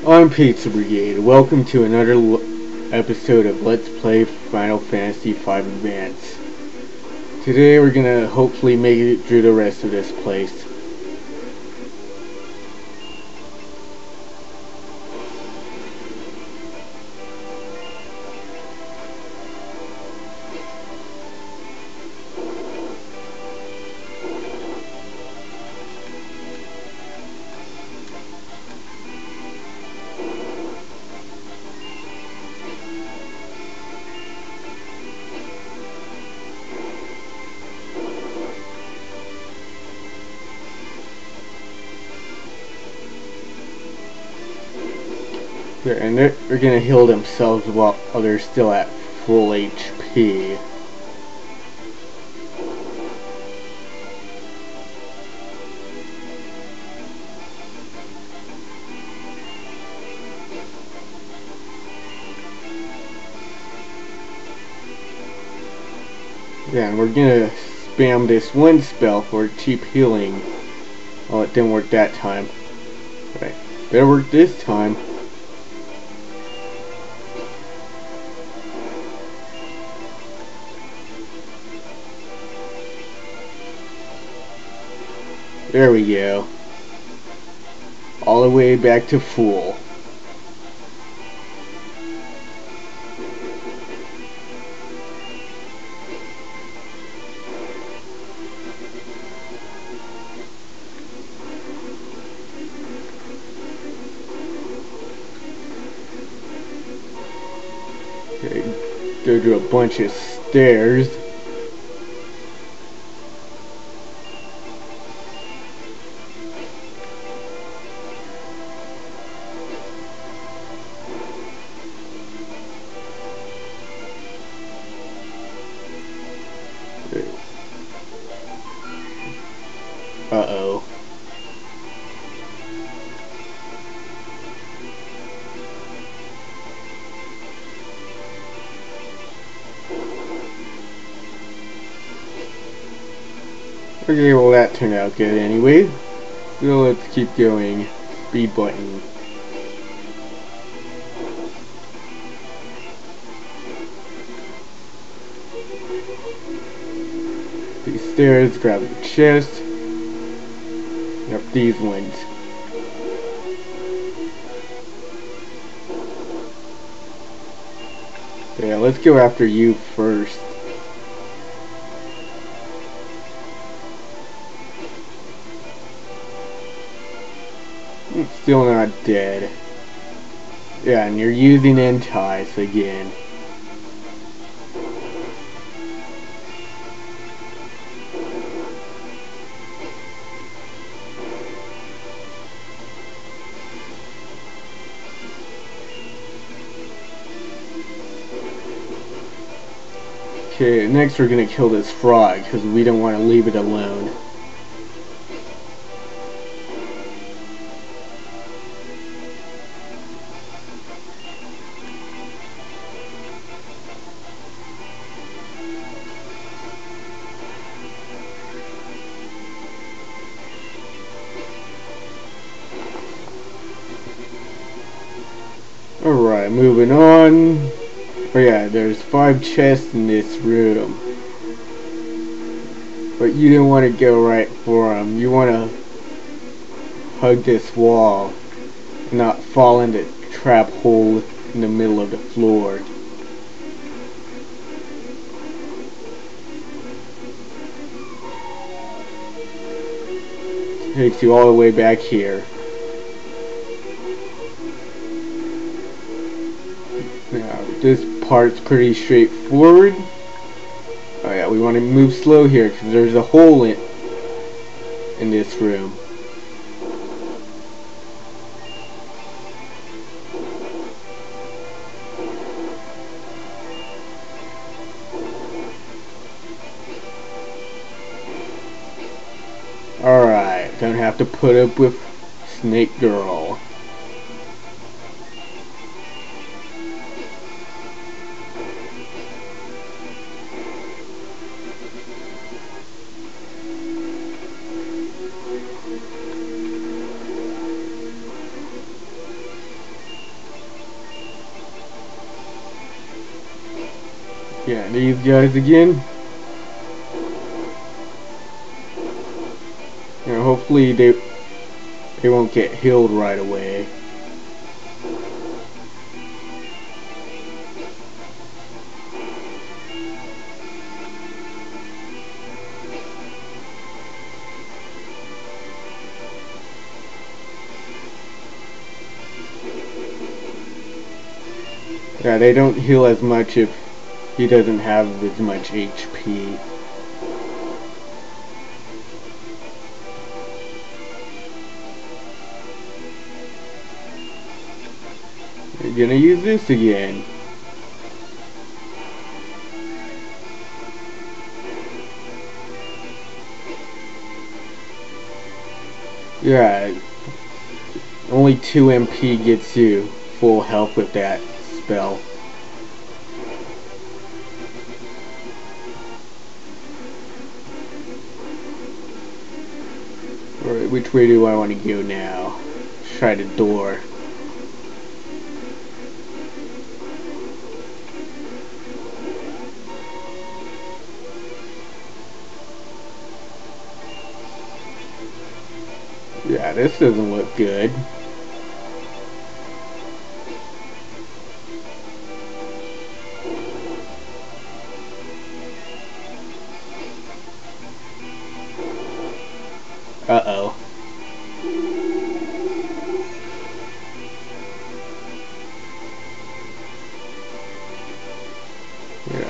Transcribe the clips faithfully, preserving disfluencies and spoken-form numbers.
I'm Pizza Brigade. Welcome to another l episode of Let's Play Final Fantasy five Advance. Today we're gonna hopefully make it through the rest of this place. And they're, they're gonna heal themselves while they're still at full H P. Yeah, and we're gonna spam this one spell for cheap healing. Oh, it didn't work that time. Right, better work this time. There we go. All the way back to full. Okay, go to a bunch of stairs. Uh-oh. Okay, well that turned out good anyway. So let's keep going. Speed button. These stairs, grab the chest. Up these ones. Yeah, let's go after you first. I'm still not dead. Yeah, and you're using entice again. Okay, next we're gonna kill this frog because we don't want to leave it alone. Alright, moving on. Oh yeah, there's five chests in this room. But you didn't want to go right for them. You want to hug this wall and not fall into the trap hole in the middle of the floor. Takes you all the way back here. Now, this part's pretty straightforward. Oh yeah, we want to move slow here because there's a hole in in this room. Alright, don't have to put up with Snake Girl. Yeah, these guys again. You know, hopefully they they won't get healed right away. Yeah, they don't heal as much if he doesn't have as much H P. You're gonna use this again. Yeah, only two M P gets you full health with that spell. Alright, which way do I want to go now? Let's try the door. Yeah, this doesn't look good. Uh-oh. Yeah.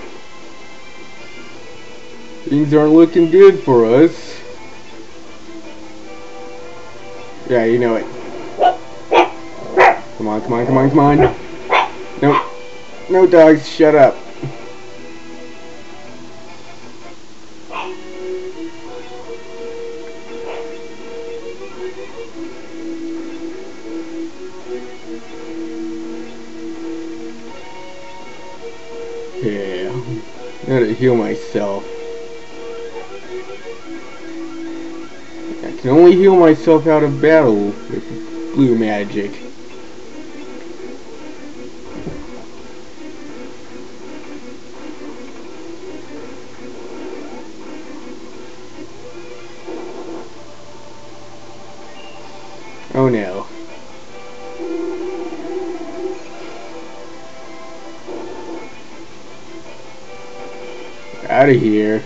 Things aren't looking good for us. Yeah, you know it. Come on, come on, come on, come on. Nope. No dogs, shut up. Yeah. I gotta heal myself. I can only heal myself out of battle with blue magic. Oh no. Out of here.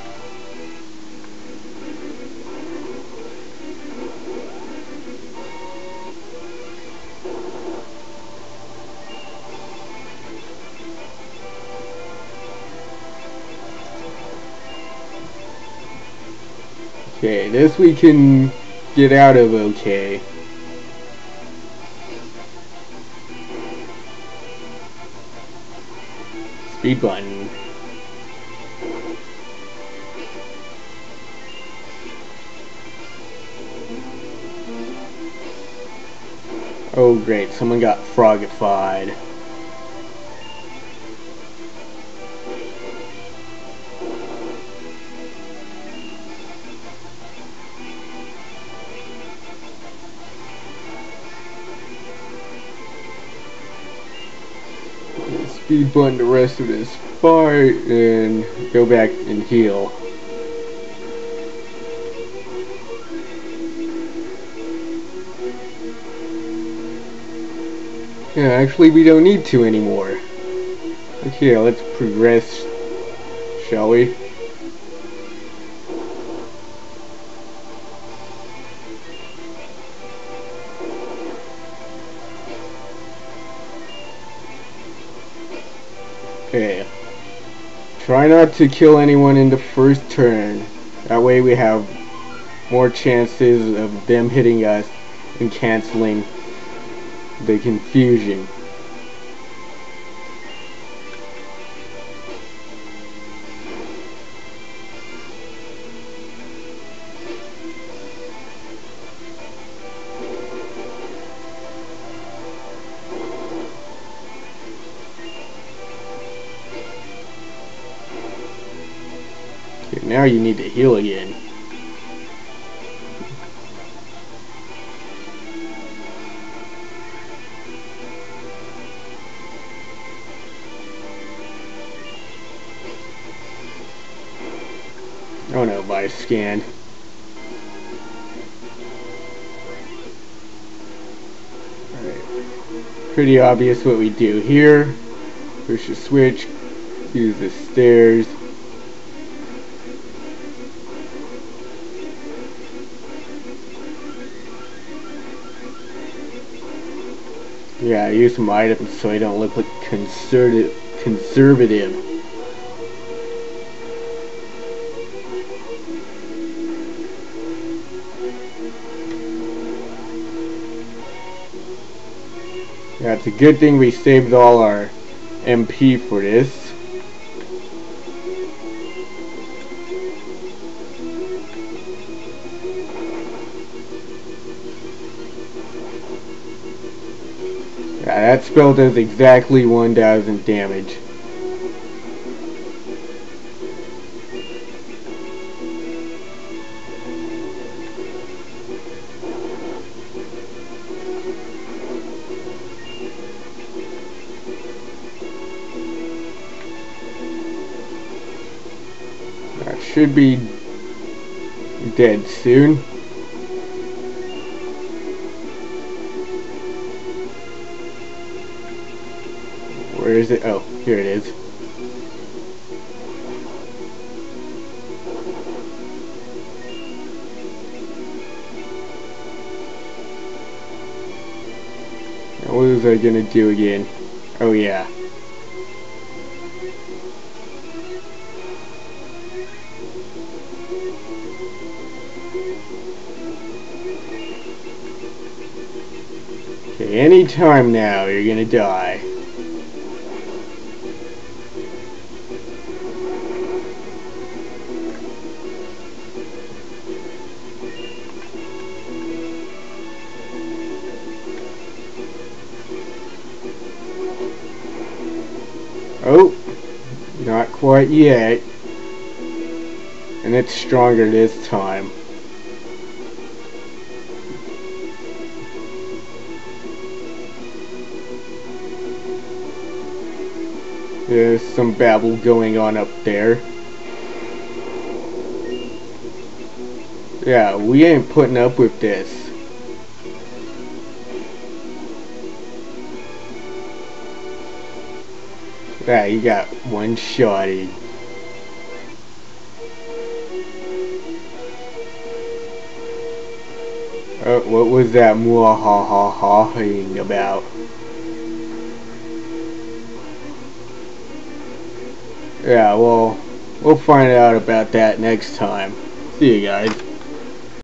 Okay, this we can get out of okay. Speed button. Oh great, someone got frogified. Speed button the rest of this fight and go back and heal. Yeah, actually we don't need to anymore. Okay, let's progress, shall we? Okay. Try not to kill anyone in the first turn. That way we have more chances of them hitting us and canceling the confusion. Okay, now you need to heal again. Oh no, by scanned. Alright. Pretty obvious what we do here. Push the switch, use the stairs. Yeah, I use some items so I don't look like conservative. Conservative. Yeah, it's a good thing we saved all our M P for this. Yeah, that spell does exactly one thousand damage. That should be dead soon. Where is it? Oh, here it is. Now what was I gonna do again? Oh yeah. Okay, any time now you're gonna die. Oh, not quite yet. And it's stronger this time. There's some babble going on up there. Yeah, we ain't putting up with this. Yeah, you got one shotty. Oh, what was that muahaha-haing about? Yeah, well, we'll find out about that next time. See you guys.